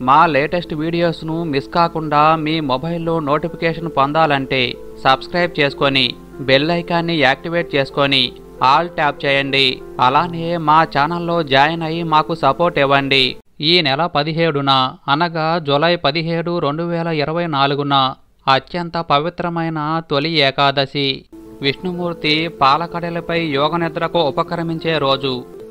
మా latest వీడియోస్ను miss కాకుండా మీ మొబైల్లో నోటిఫికేషన్ పొందాలంటే సబ్స్క్రైబ్ చేసుకొని బెల్ ఐకాన్ని యాక్టివేట్ చేసుకొని ఆల్ ట్యాప్ చేయండి. అలానే మా ఛానల్లో జాయిన్ అయ్యి మాకు సపోర్ట్ ఇవ్వండి. ఈ నెల 17న అనగా జూలై 17, 2024న అత్యంత పవిత్రమైన తొలి ఏకాదశి. విష్ణుమూర్తి పాలకడలపై యోగనిద్రకు ఉపక్రమించే రోజు.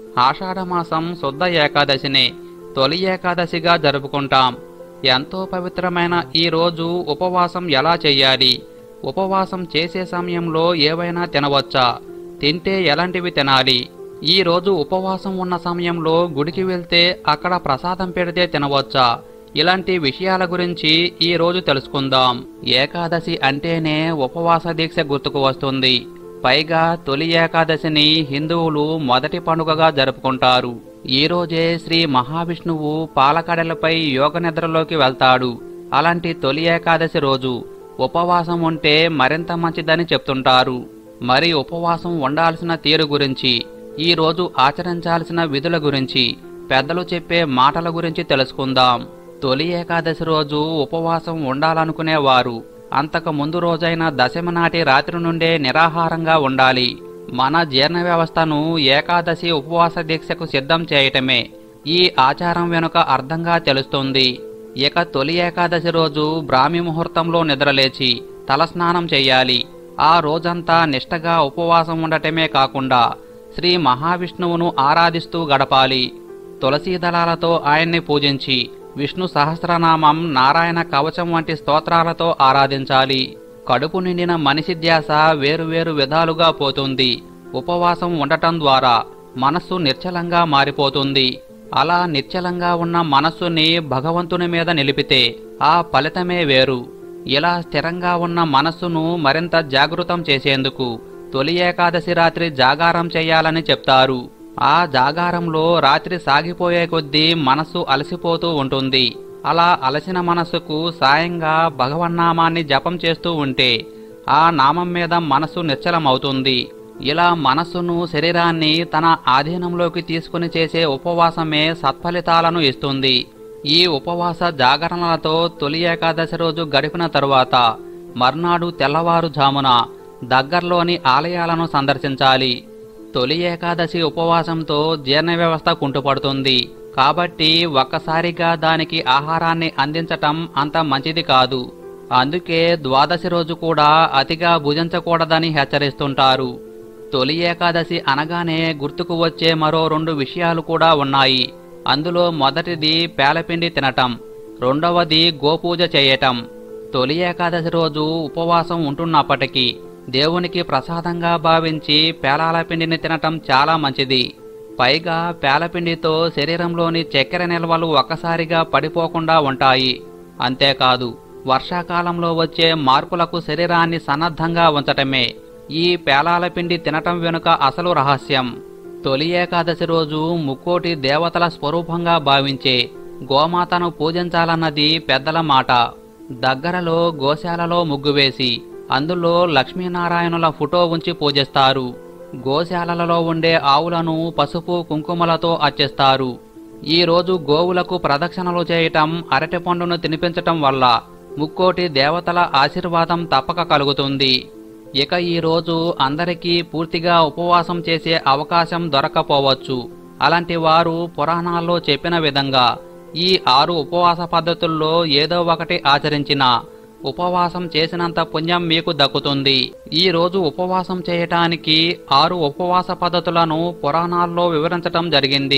ఆషాఢమాసం శుద్ధ ఏకాదశిని తొలి ఏకాదశిగా జరుపుకుంటాం. ఎంతో పవిత్రమైన ఈ రోజు ఉపవాసం ఎలా చెయ్యాలి? ఉపవాసం చేసే సమయంలో ఏవైనా తినవచ్చా? తింటే ఎలాంటివి తినాలి? ఈ రోజు ఉపవాసం ఉన్న సమయంలో గుడికి వెళ్తే అక్కడ ప్రసాదం పెడితే తినవచ్చా? ఇలాంటి విషయాల గురించి ఈ రోజు తెలుసుకుందాం. ఏకాదశి అంటేనే ఉపవాస దీక్ష గుర్తుకు వస్తుంది. పైగా తొలి ఏకాదశిని హిందువులు మొదటి పండుగగా జరుపుకుంటారు. ఈ రోజే శ్రీ మహావిష్ణువు పాలకడలపై యోగ నిద్రలోకి వెళ్తాడు. అలాంటి తొలి ఏకాదశి రోజు ఉపవాసం ఉంటే మరింత మంచిదని చెప్తుంటారు. మరి ఉపవాసం ఉండాల్సిన తీరు గురించి, ఈ రోజు ఆచరించాల్సిన విధుల గురించి, పెద్దలు చెప్పే మాటల గురించి తెలుసుకుందాం. తొలి ఏకాదశి రోజు ఉపవాసం ఉండాలనుకునేవారు అంతకు ముందు రోజైన దశమి నాటి రాత్రి నుండే నిరాహారంగా ఉండాలి. మన జీర్ణ వ్యవస్థను ఏకాదశి ఉపవాస దీక్షకు సిద్ధం చేయటమే ఈ ఆచారం వెనుక అర్థంగా తెలుస్తుంది. ఇక తొలి ఏకాదశి రోజు బ్రాహ్మీ ముహూర్తంలో నిద్రలేచి తలస్నానం చెయ్యాలి. ఆ రోజంతా నిష్టగా ఉపవాసం ఉండటమే కాకుండా శ్రీ మహావిష్ణువును ఆరాధిస్తూ గడపాలి. తులసీ దళాలతో ఆయన్ని పూజించి విష్ణు సహస్రనామం, నారాయణ కవచం వంటి స్తోత్రాలతో ఆరాధించాలి. కడుపు నిండిన మనిషి ధ్యాస వేరువేరు విధాలుగా పోతుంది. ఉపవాసం ఉండటం ద్వారా మనస్సు నిశ్చలంగా మారిపోతుంది. అలా నిశ్చలంగా ఉన్న మనస్సుని భగవంతుని మీద నిలిపితే ఆ ఫలితమే వేరు. ఇలా స్థిరంగా ఉన్న మనస్సును మరింత జాగృతం చేసేందుకు తొలి ఏకాదశి రాత్రి జాగారం చేయాలని చెప్తారు. ఆ జాగారంలో రాత్రి సాగిపోయే కొద్దీ మనస్సు అలసిపోతూ ఉంటుంది. అలా అలసిన మనస్సుకు సాయంగా భగవన్నామాన్ని జపం చేస్తూ ఉంటే ఆ నామం మీద మనస్సు నిశ్చలమవుతుంది. ఇలా మనస్సును, శరీరాన్ని తన ఆధీనంలోకి తీసుకుని చేసే ఉపవాసమే సత్ఫలితాలను ఇస్తుంది. ఈ ఉపవాస జాగరణలతో తొలి ఏకాదశి రోజు గడిపిన తరువాత మర్నాడు తెల్లవారుజామున దగ్గర్లోని ఆలయాలను సందర్శించాలి. తొలి ఏకాదశి ఉపవాసంతో జీర్ణ వ్యవస్థ కుంటుపడుతుంది. కాబట్టి ఒక్కసారిగా దానికి ఆహారాన్ని అందించటం అంత మంచిది కాదు. అందుకే ద్వాదశి రోజు కూడా అతిగా భుజించకూడదని హెచ్చరిస్తుంటారు. తొలి ఏకాదశి అనగానే గుర్తుకు వచ్చే మరో 2 విషయాలు కూడా ఉన్నాయి. అందులో మొదటిది పేలపిండి తినటం, రెండవది గోపూజ చేయటం. తొలి ఏకాదశి రోజు ఉపవాసం ఉంటున్నప్పటికీ దేవునికి ప్రసాదంగా భావించి పేలాల పిండిని తినటం చాలా మంచిది. పైగా పేలపిండితో శరీరంలోని చక్కెర నిల్వలు ఒక్కసారిగా పడిపోకుండా ఉంటాయి. అంతేకాదు, వర్షాకాలంలో వచ్చే మార్పులకు శరీరాన్ని సన్నద్ధంగా ఉంచటమే ఈ పేలాల పిండి తినటం వెనుక అసలు రహస్యం. తొలి ఏకాదశి రోజు ముక్కోటి దేవతల స్వరూపంగా భావించే గోమాతను పూజించాలన్నది పెద్దల మాట. దగ్గరలో గోశాలలో ముగ్గు వేసి అందులో లక్ష్మీనారాయణుల ఫోటో ఉంచి పూజిస్తారు. గోశాలలలో ఉండే ఆవులను పసుపు కుంకుమలతో అర్చిస్తారు. ఈ రోజు గోవులకు ప్రదక్షిణలు చేయటం, అరటి పండును తినిపించటం వల్ల ముక్కోటి దేవతల ఆశీర్వాదం తప్పక కలుగుతుంది. ఇక ఈ రోజు అందరికీ పూర్తిగా ఉపవాసం చేసే అవకాశం దొరకపోవచ్చు. అలాంటి వారు పురాణాల్లో చెప్పిన విధంగా ఈ 6 ఉపవాస పద్ధతుల్లో ఏదో ఒకటి ఆచరించినా ఉపవాసం చేసినంత పుణ్యం మీకు దక్కుతుంది. ఈ రోజు ఉపవాసం చేయటానికి 6 ఉపవాస పద్ధతులను పురాణాల్లో వివరించటం జరిగింది.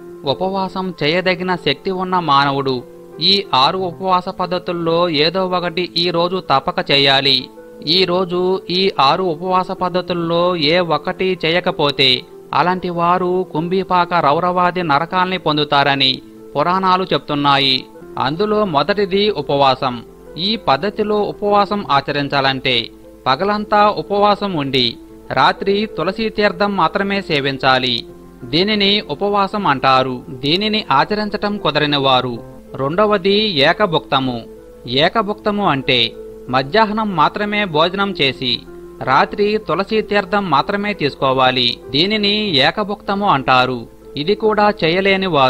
ఉపవాసం చేయదగిన శక్తి ఉన్న మానవుడు ఈ 6 ఉపవాస పద్ధతుల్లో ఏదో ఒకటి ఈ రోజు తప్పక చేయాలి. ఈ రోజు ఈ 6 ఉపవాస పద్ధతుల్లో ఏ ఒక్కటి చేయకపోతే అలాంటి వారు కుంభీపాక రౌరవాది నరకాల్ని పొందుతారని పురాణాలు చెప్తున్నాయి. అందులో మొదటిది ఉపవాసం. ఈ పద్ధతిలో ఉపవాసం ఆచరించాలంటే పగలంతా ఉపవాసం ఉండి రాత్రి తులసీ తీర్థం మాత్రమే సేవించాలి. దీనిని ఉపవాసం అంటారు. దీనిని ఆచరించటం కుదరని వారు రెండవది ఏకభుక్తము. ఏకభుక్తము అంటే మధ్యాహ్నం మాత్రమే భోజనం చేసి రాత్రి తులసీ తీర్థం మాత్రమే తీసుకోవాలి. దీనిని ఏకభుక్తము అంటారు. ఇది కూడా చేయలేని వారు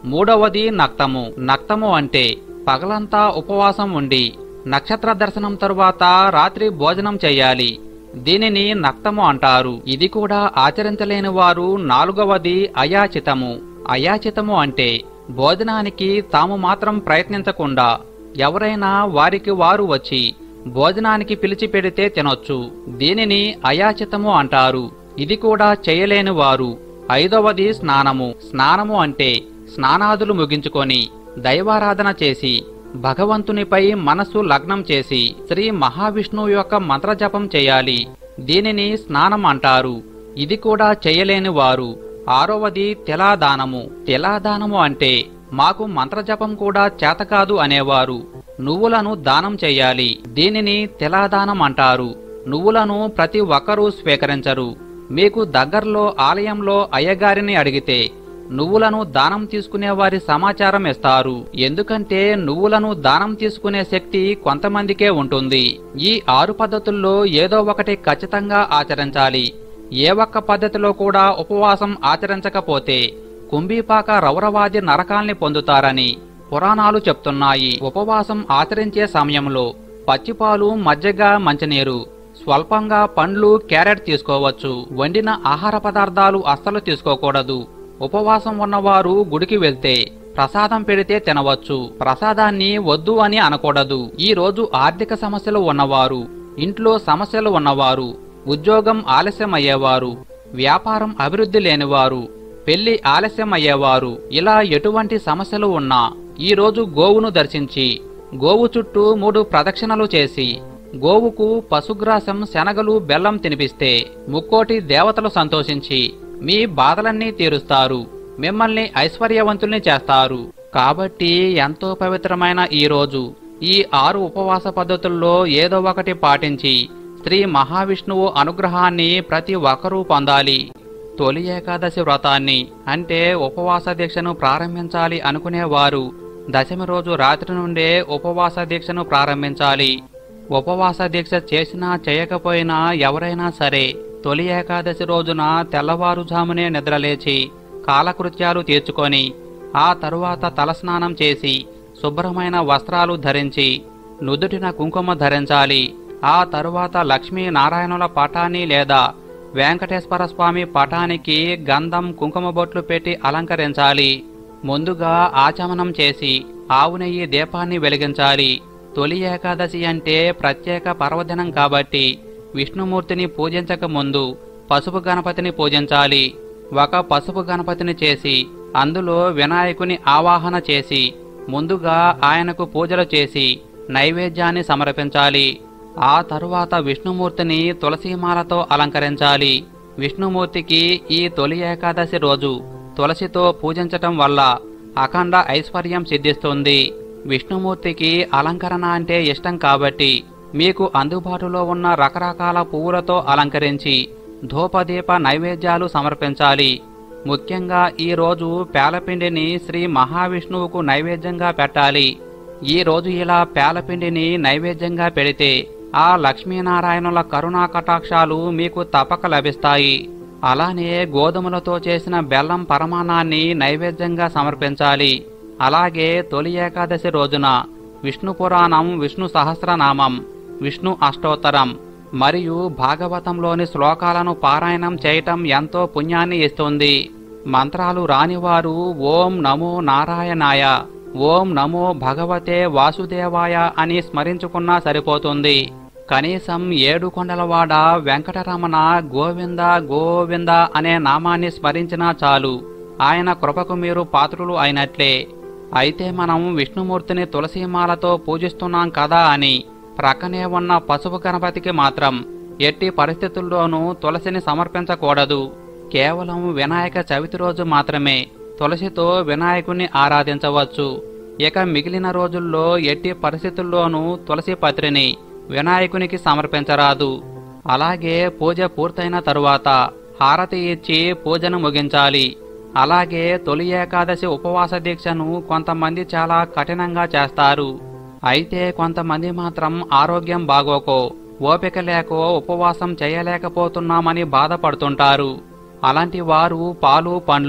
మూడవది నక్తము. నక్తము అంటే పగలంతా ఉపవాసం ఉండి నక్షత్ర దర్శనం తరువాత రాత్రి భోజనం చెయ్యాలి. దీనిని నక్తము అంటారు. ఇది కూడా ఆచరించలేని వారు నాలుగవది అయాచితము. అయాచితము అంటే భోజనానికి తాము మాత్రం ప్రయత్నించకుండా ఎవరైనా వారికి వారు వచ్చి భోజనానికి పిలిచి పెడితే తినొచ్చు. దీనిని అయాచితము అంటారు. ఇది కూడా చేయలేని వారు. ఐదవది స్నానము. స్నానము అంటే స్నానాదులు ముగించుకొని దైవారాధన చేసి భగవంతునిపై మనస్సు లగ్నం చేసి శ్రీ మహావిష్ణువు యొక్క మంత్రజపం చేయాలి. దీనిని స్నానం అంటారు. ఇది కూడా చేయలేని వారు. ఆరవది తిలాదానము. తిలాదానము అంటే మాకు మంత్రజపం కూడా చేతకాదు అనేవారు నువ్వులను దానం చెయ్యాలి. దీనిని తిలాదానం అంటారు. నువ్వులను ప్రతి ఒక్కరూ స్వీకరించరు. మీకు దగ్గర్లో ఆలయంలో అయ్యగారిని అడిగితే నువ్వులను దానం తీసుకునే వారి సమాచారం ఇస్తారు. ఎందుకంటే నువ్వులను దానం తీసుకునే శక్తి కొంతమందికే ఉంటుంది. ఈ 6 పద్ధతుల్లో ఏదో ఒకటి ఖచ్చితంగా ఆచరించాలి. ఏ ఒక్క పద్ధతిలో కూడా ఉపవాసం ఆచరించకపోతే కుంభీపాక రౌరవాది నరకాల్ని పొందుతారని పురాణాలు చెప్తున్నాయి. ఉపవాసం ఆచరించే సమయంలో పచ్చిపాలు, మజ్జిగ, మంచినీరు, స్వల్పంగా పండ్లు, క్యారెట్ తీసుకోవచ్చు. వండిన ఆహార పదార్థాలు అస్సలు తీసుకోకూడదు. ఉపవాసం ఉన్నవారు గుడికి వెళ్తే ప్రసాదం పెడితే తినవచ్చు. ప్రసాదాన్ని వద్దు అని అనకూడదు. ఈ రోజు ఆర్థిక సమస్యలు ఉన్నవారు, ఇంట్లో సమస్యలు ఉన్నవారు, ఉద్యోగం ఆలస్యం అయ్యేవారు, వ్యాపారం అభివృద్ధి లేనివారు, పెళ్లి ఆలస్యం అయ్యేవారు, ఇలా ఎటువంటి సమస్యలు ఉన్నా ఈ రోజు గోవును దర్శించి గోవు చుట్టూ 3 ప్రదక్షిణలు చేసి గోవుకు పశుగ్రాసం, శనగలు, బెల్లం తినిపిస్తే ముక్కోటి దేవతలు సంతోషించి మీ బాధలన్నీ తీరుస్తారు. మిమ్మల్ని ఐశ్వర్యవంతుల్ని చేస్తారు. కాబట్టి ఎంతో పవిత్రమైన ఈ రోజు ఈ 6 ఉపవాస పద్ధతుల్లో ఏదో ఒకటి పాటించి శ్రీ మహావిష్ణువు అనుగ్రహాన్ని ప్రతి ఒక్కరూ పొందాలి. తొలి ఏకాదశి వ్రతాన్ని అంటే ఉపవాస దీక్షను ప్రారంభించాలి అనుకునేవారు దశమి రోజు రాత్రి నుండే ఉపవాస దీక్షను ప్రారంభించాలి. ఉపవాస దీక్ష చేసినా చేయకపోయినా ఎవరైనా సరే తొలి ఏకాదశి రోజున తెల్లవారుజామునే నిద్రలేచి కాలకృత్యాలు తీర్చుకొని ఆ తరువాత తలస్నానం చేసి శుభ్రమైన వస్త్రాలు ధరించి నుదుటిన కుంకుమ ధరించాలి. ఆ తరువాత లక్ష్మీనారాయణుల పటాన్ని లేదా వెంకటేశ్వర స్వామి పటానికి గంధం, కుంకుమ బొట్లు పెట్టి అలంకరించాలి. ముందుగా ఆచమనం చేసి ఆవు నెయ్యి దీపాన్ని వెలిగించాలి. తొలి ఏకాదశి అంటే ప్రత్యేక పర్వదినం కాబట్టి విష్ణుమూర్తిని పూజించక ముందు పసుపు గణపతిని పూజించాలి. ఒక పసుపు గణపతిని చేసి అందులో వినాయకుని ఆవాహన చేసి ముందుగా ఆయనకు పూజలు చేసి నైవేద్యాన్ని సమర్పించాలి. ఆ తరువాత విష్ణుమూర్తిని తులసీమాలతో అలంకరించాలి. విష్ణుమూర్తికి ఈ తొలి ఏకాదశి రోజు తులసితో పూజించటం వల్ల అఖండ ఐశ్వర్యం సిద్ధిస్తుంది. విష్ణుమూర్తికి అలంకరణ అంటే ఇష్టం కాబట్టి మీకు అందుబాటులో ఉన్న రకరకాల పువ్వులతో అలంకరించి ధూపదీప నైవేద్యాలు సమర్పించాలి. ముఖ్యంగా ఈ రోజు పేలపిండిని శ్రీ మహావిష్ణువుకు నైవేద్యంగా పెట్టాలి. ఈ రోజు ఇలా పేలపిండిని నైవేద్యంగా పెడితే ఆ లక్ష్మీనారాయణుల కరుణా కటాక్షాలు మీకు తప్పక లభిస్తాయి. అలానే గోధుమలతో చేసిన బెల్లం పరమాణాన్ని నైవేద్యంగా సమర్పించాలి. అలాగే తొలి ఏకాదశి రోజున విష్ణు పురాణం, విష్ణు సహస్రనామం, విష్ణు అష్టోత్తరం మరియు భాగవతంలోని శ్లోకాలను పారాయణం చేయటం ఎంతో పుణ్యాన్ని ఇస్తుంది. మంత్రాలు రానివారు ఓం నమో నారాయణాయ, ఓం నమో భగవతే వాసుదేవాయ అని స్మరించుకున్నా సరిపోతుంది. కనీసం 7 కొండలవాడ వెంకటరమణ గోవింద గోవింద అనే నామాన్ని స్మరించినా చాలు. ఆయన కృపకు మీరు పాత్రులు అయినట్లే. అయితే మనం విష్ణుమూర్తిని తులసీమాలతో పూజిస్తున్నాం కదా అని ప్రక్కనే ఉన్న పసుపు గణపతికి మాత్రం ఎట్టి పరిస్థితుల్లోనూ తులసిని సమర్పించకూడదు. కేవలం వినాయక చవితి రోజు మాత్రమే తులసితో వినాయకుని ఆరాధించవచ్చు. ఇక మిగిలిన రోజుల్లో ఎట్టి పరిస్థితుల్లోనూ తులసి పత్రిని వినాయకునికి సమర్పించరాదు. అలాగే పూజ పూర్తయిన తరువాత హారతి ఇచ్చి పూజను ముగించాలి. అలాగే తొలి ఏకాదశి ఉపవాస దీక్షను కొంతమంది చాలా కఠినంగా చేస్తారు. అయితే కొంతమంది మాత్రం ఆరోగ్యం బాగోకో, ఓపిక లేకో ఉపవాసం చేయలేకపోతున్నామని బాధపడుతుంటారు. అలాంటి వారు పాలు, పండ్లు,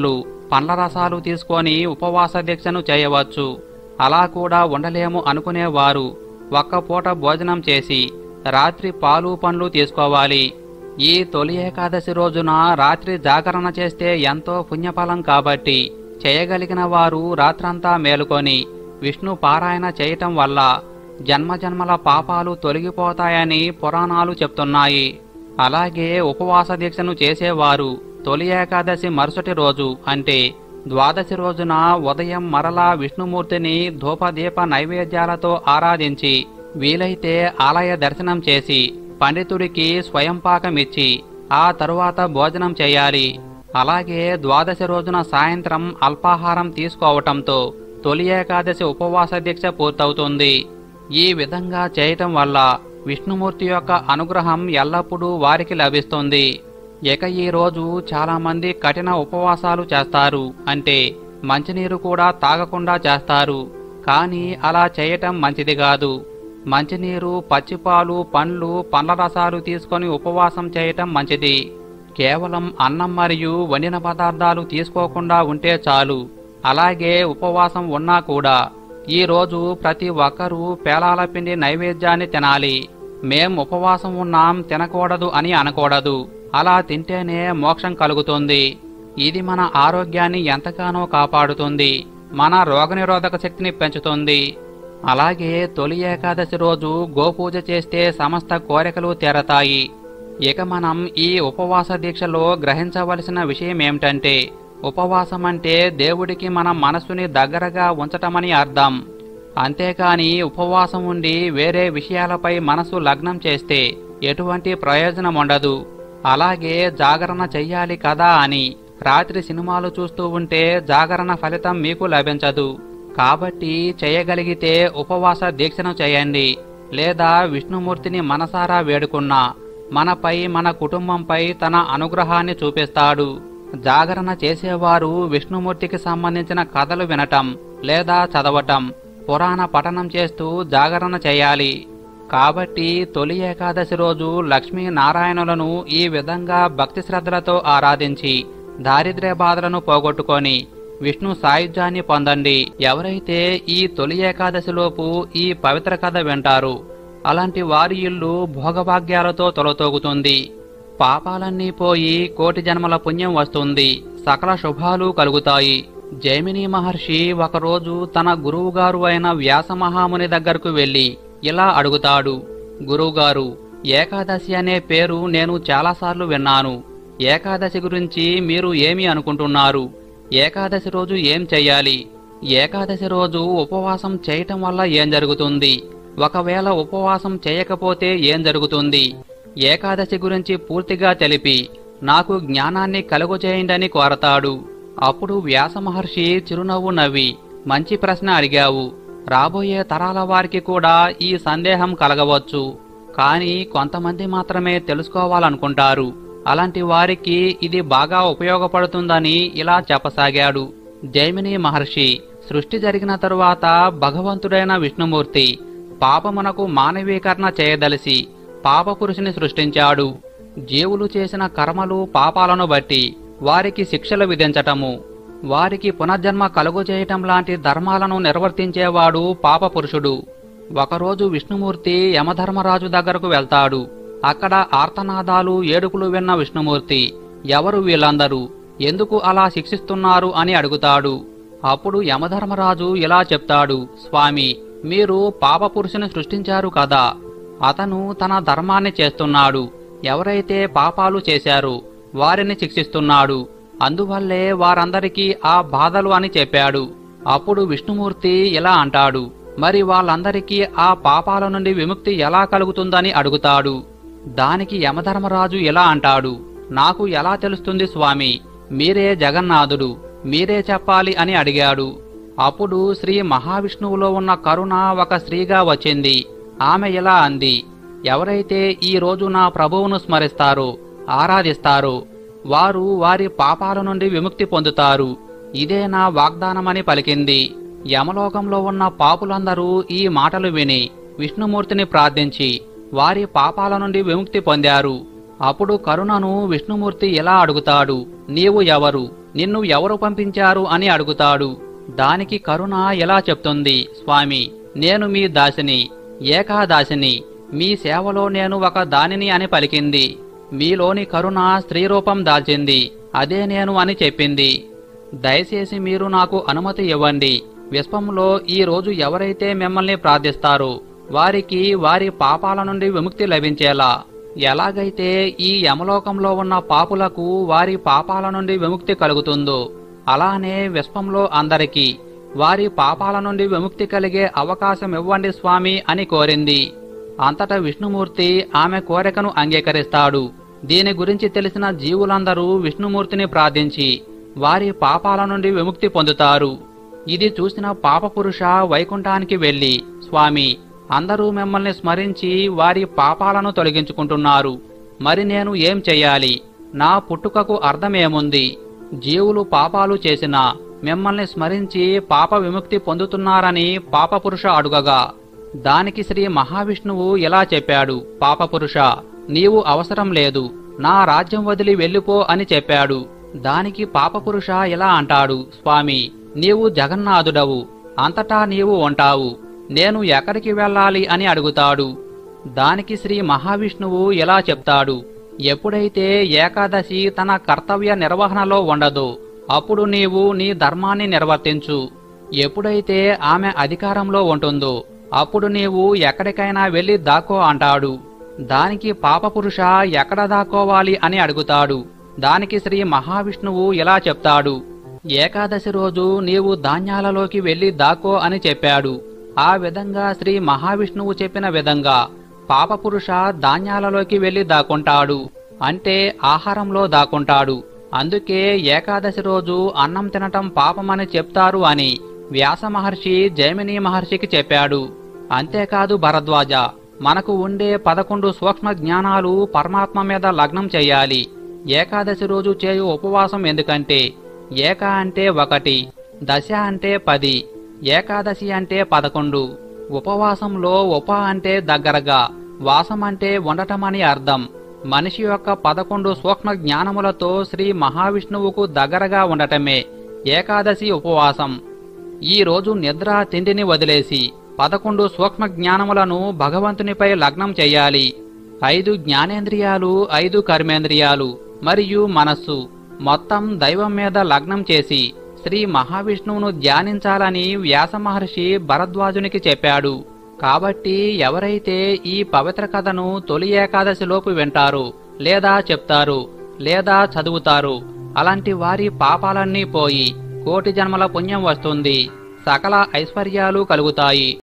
పండ్ల రసాలు తీసుకొని ఉపవాస దీక్షను చేయవచ్చు. అలా కూడా ఉండలేము అనుకునేవారు ఒక్క పూట భోజనం చేసి రాత్రి పాలు పండ్లు తీసుకోవాలి. ఈ తొలి ఏకాదశి రోజున రాత్రి జాగరణ చేస్తే ఎంతో పుణ్యఫలం కాబట్టి చేయగలిగిన వారు రాత్రంతా మేలుకొని విష్ణు పారాయణ చేయటం వల్ల జన్మజన్మల పాపాలు తొలగిపోతాయని పురాణాలు చెప్తున్నాయి. అలాగే ఉపవాస దీక్షను చేసేవారు తొలి ఏకాదశి మరుసటి రోజు అంటే ద్వాదశి రోజున ఉదయం మరలా విష్ణుమూర్తిని ధూపదీప నైవేద్యాలతో ఆరాధించి వీలైతే ఆలయ దర్శనం చేసి పండితుడికి స్వయంపాకం ఇచ్చి ఆ తరువాత భోజనం చేయాలి. అలాగే ద్వాదశి రోజున సాయంత్రం అల్పాహారం తీసుకోవటంతో తొలి ఏకాదశి ఉపవాస దీక్ష పూర్తవుతుంది. ఈ విధంగా చేయటం వల్ల విష్ణుమూర్తి యొక్క అనుగ్రహం ఎల్లప్పుడూ వారికి లభిస్తుంది. ఇక ఈ రోజు చాలా మంది కఠిన ఉపవాసాలు చేస్తారు, అంటే మంచినీరు కూడా తాగకుండా చేస్తారు. కానీ అలా చేయటం మంచిది కాదు. మంచినీరు, పచ్చిపాలు, పండ్లు, పండ్ల రసాలు తీసుకొని ఉపవాసం చేయటం మంచిది. కేవలం అన్నం మరియు వండిన పదార్థాలు తీసుకోకుండా ఉంటే చాలు. అలాగే ఉపవాసం ఉన్నా కూడా ఈ రోజు ప్రతి ఒక్కరూ పేలాల పిండి నైవేద్యాన్ని తినాలి. మేం ఉపవాసం ఉన్నాం తినకూడదు అని అనకూడదు. అలా తింటేనే మోక్షం కలుగుతుంది. ఇది మన ఆరోగ్యాన్ని ఎంతగానో కాపాడుతుంది, మన రోగనిరోధక శక్తిని పెంచుతుంది. అలాగే తొలి ఏకాదశి రోజు గోపూజ చేస్తే సమస్త కోరికలు తీరతాయి. ఇక మనం ఈ ఉపవాస దీక్షలో గ్రహించవలసిన విషయం ఏమిటంటే, ఉపవాసం అంటే దేవుడికి మన మనస్సుని దగ్గరగా ఉంచటమని అర్థం. అంతేకాని ఉపవాసం ఉండి వేరే విషయాలపై మనసు లగ్నం చేస్తే ఎటువంటి ప్రయోజనం ఉండదు. అలాగే జాగరణ చెయ్యాలి కదా అని రాత్రి సినిమాలు చూస్తూ ఉంటే జాగరణ ఫలితం మీకు లభించదు. కాబట్టి చేయగలిగితే ఉపవాస దీక్షను చేయండి. లేదా విష్ణుమూర్తిని మనసారా వేడుకున్నా మనపై మన కుటుంబంపై తన అనుగ్రహాన్ని చూపిస్తాడు. జాగరణ చేసేవారు విష్ణుమూర్తికి సంబంధించిన కథలు వినటం లేదా చదవటం, పురాణ పఠనం చేస్తూ జాగరణ చేయాలి. కాబట్టి తొలి ఏకాదశి రోజు లక్ష్మీనారాయణులను ఈ విధంగా భక్తి శ్రద్ధలతో ఆరాధించి దారిద్ర్య బాధలను పోగొట్టుకొని విష్ణు సాయుధ్యాన్ని పొందండి. ఎవరైతే ఈ తొలి ఏకాదశిలోపు ఈ పవిత్ర కథ వింటారో అలాంటి వారి ఇల్లు భోగభాగ్యాలతో తొలతూగుతుంది. పాపాలన్నీ పోయి కోటి జన్మల పుణ్యం వస్తుంది. సకల శుభాలు కలుగుతాయి. జైమిని మహర్షి ఒకరోజు తన గురువుగారు అయిన వ్యాస మహాముని దగ్గరకు వెళ్లి ఇలా అడుగుతాడు. గురువుగారు, ఏకాదశి అనే పేరు నేను చాలాసార్లు విన్నాను. ఏకాదశి గురించి మీరు ఏమి అనుకుంటున్నారు? ఏకాదశి రోజు ఏం చెయ్యాలి? ఏకాదశి రోజు ఉపవాసం చేయటం వల్ల ఏం జరుగుతుంది? ఒకవేళ ఉపవాసం చేయకపోతే ఏం జరుగుతుంది? ఏకాదశి గురించి పూర్తిగా తెలిపి నాకు జ్ఞానాన్ని కలుగజేయండని కోరతాడు. అప్పుడు వ్యాస మహర్షి చిరునవ్వు నవ్వి, మంచి ప్రశ్న అడిగావు. రాబోయే తరాల వారికి కూడా ఈ సందేహం కలగవచ్చు. కానీ కొంతమంది మాత్రమే తెలుసుకోవాలనుకుంటారు. అలాంటి వారికి ఇది బాగా ఉపయోగపడుతుందని ఇలా చెప్పసాగాడు. జైమిని మహర్షి, సృష్టి జరిగిన తరువాత భగవంతుడైన విష్ణుమూర్తి పాపమునకు మానవీకరణ చేయదలిసి పాపపురుషుని సృష్టించాడు. జీవులు చేసిన కర్మలు పాపాలను బట్టి వారికి శిక్షలు విధించటము, వారికి పునర్జన్మ కలుగజేయటం లాంటి ధర్మాలను నిర్వర్తించేవాడు పాపపురుషుడు. ఒకరోజు విష్ణుమూర్తి యమధర్మరాజు దగ్గరకు వెళ్తాడు. అక్కడ ఆర్తనాదాలు, ఏడుపులు విన్న విష్ణుమూర్తి, ఎవరు వీళ్ళందరూ, ఎందుకు అలా శిక్షిస్తున్నారు అని అడుగుతాడు. అప్పుడు యమధర్మరాజు ఇలా చెప్తాడు, స్వామి, మీరు పాపపురుషుని సృష్టించారు కదా, అతను తన ధర్మాన్ని చేస్తున్నాడు. ఎవరైతే పాపాలు చేశారో వారిని శిక్షిస్తున్నాడు. అందువల్లే వారందరికీ ఆ బాధలు అని చెప్పాడు. అప్పుడు విష్ణుమూర్తి ఇలా అంటాడు, మరి వాళ్ళందరికీ ఆ పాపాల నుండి విముక్తి ఎలా కలుగుతుందని అడుగుతాడు. దానికి యమధర్మరాజు ఇలా అంటాడు, నాకు ఎలా తెలుస్తుంది స్వామి, మీరే జగన్నాథుడు, మీరే చెప్పాలి అని అడిగాడు. అప్పుడు శ్రీ మహావిష్ణువులో ఉన్న కరుణ ఒక స్త్రీగా వచ్చింది. ఆమె ఇలా అంది, ఎవరైతే ఈ రోజు నా ప్రభువును స్మరిస్తారో, ఆరాధిస్తారో వారు వారి పాపాల నుండి విముక్తి పొందుతారు. ఇదే నా వాగ్దానమని పలికింది. యమలోకంలో ఉన్న పాపులందరూ ఈ మాటలు విని విష్ణుమూర్తిని ప్రార్థించి వారి పాపాల నుండి విముక్తి పొందారు. అప్పుడు కరుణను విష్ణుమూర్తి ఇలా అడుగుతాడు, నీవు ఎవరు? నిన్ను ఎవరు పంపించారు అని అడుగుతాడు. దానికి కరుణ ఎలా చెప్తుంది, స్వామి, నేను మీ దాసిని, ఏకాదాసిని, మీ సేవలో నేను ఒక దానిని అని పలికింది. మీలోని కరుణ స్త్రీ రూపం దాల్చింది, అదే నేను అని చెప్పింది. దయచేసి మీరు నాకు అనుమతి ఇవ్వండి. విశ్వంలో ఈ రోజు ఎవరైతే మిమ్మల్ని ప్రార్థిస్తారో వారికి వారి పాపాల నుండి విముక్తి లభించేలా, ఎలాగైతే ఈ యమలోకంలో ఉన్న పాపులకు వారి పాపాల నుండి విముక్తి కలుగుతుందో అలానే విశ్వంలో అందరికీ వారి పాపాల నుండి విముక్తి కలిగే అవకాశం ఇవ్వండి స్వామి అని కోరింది. అంతటా విష్ణుమూర్తి ఆమె కోరికను అంగీకరిస్తాడు. దీని గురించి తెలిసిన జీవులందరూ విష్ణుమూర్తిని ప్రార్థించి వారి పాపాల నుండి విముక్తి పొందుతారు. ఇది చూసిన పాపపురుష వైకుంఠానికి వెళ్లి, స్వామి, అందరూ మిమ్మల్ని స్మరించి వారి పాపాలను తొలగించుకుంటున్నారు. మరి నేను ఏం చెయ్యాలి? నా పుట్టుకకు అర్థమేముంది? జీవులు పాపాలు చేసినా మిమ్మల్ని స్మరించి పాప విముక్తి పొందుతున్నారని పాపపురుష అడుగగా, దానికి శ్రీ మహావిష్ణువు ఇలా చెప్పాడు, పాపపురుష, నీవు అవసరం లేదు, నా రాజ్యం వదిలి వెళ్ళిపో అని చెప్పాడు. దానికి పాపపురుష ఇలా అంటాడు, స్వామి, నీవు జగన్నాథుడవు, అంతటా నీవు ఉంటావు, నేను ఎక్కడికి వెళ్ళాలి అని అడుగుతాడు. దానికి శ్రీ మహావిష్ణువు ఇలా చెప్తాడు, ఎప్పుడైతే ఏకాదశి తన కర్తవ్య నిర్వహణలో ఉండదో అప్పుడు నీవు నీ ధర్మాన్ని నిర్వర్తించు. ఎప్పుడైతే ఆమె అధికారంలో ఉంటుందో అప్పుడు నీవు ఎక్కడికైనా వెళ్లి దాక్కో అంటాడు. దానికి పాపపురుష ఎక్కడ దాక్కోవాలి అని అడుగుతాడు. దానికి శ్రీ మహావిష్ణువు ఇలా చెప్తాడు, ఏకాదశి రోజు నీవు ధాన్యాలలోకి వెళ్లి దాక్కో అని చెప్పాడు. ఆ విధంగా శ్రీ మహావిష్ణువు చెప్పిన విధంగా పాపపురుష ధాన్యాలలోకి వెళ్లి దాక్కుంటాడు, అంటే ఆహారంలో దాక్కుంటాడు. అందుకే ఏకాదశి రోజు అన్నం తినటం పాపమని చెప్తారు అని వ్యాస మహర్షి జైమిని మహర్షికి చెప్పాడు. అంతేకాదు భరద్వాజ, మనకు ఉండే 11 సూక్ష్మ జ్ఞానాలు పరమాత్మ మీద లగ్నం చెయ్యాలి. ఏకాదశి రోజు చేయు ఉపవాసం ఎందుకంటే ఏక అంటే 1, దశ అంటే 10, ఏకాదశి అంటే 11. ఉపవాసంలో ఉప అంటే దగ్గరగా, వాసం అంటే ఉండటమని అర్థం. మనిషి యొక్క 11 సూక్ష్మ జ్ఞానములతో శ్రీ మహావిష్ణువుకు దగ్గరగా ఉండటమే ఏకాదశి ఉపవాసం. ఈ రోజు నిద్ర తిండిని వదిలేసి 11 సూక్ష్మ జ్ఞానములను భగవంతునిపై లగ్నం చెయ్యాలి. 5 జ్ఞానేంద్రియాలు, 5 కర్మేంద్రియాలు మరియు మనస్సు మొత్తం దైవం మీద లగ్నం చేసి శ్రీ మహావిష్ణువును ధ్యానించాలని వ్యాస మహర్షి భరద్వాజునికి చెప్పాడు. కాబట్టి ఎవరైతే ఈ పవిత్ర కథను తొలి ఏకాదశిలోపు వింటారో లేదా చెప్తారో లేదా చదువుతారో అలాంటి వారి పాపాలన్నీ పోయి కోటి జన్మల పుణ్యం వస్తుంది, సకల ఐశ్వర్యాలు కలుగుతాయి.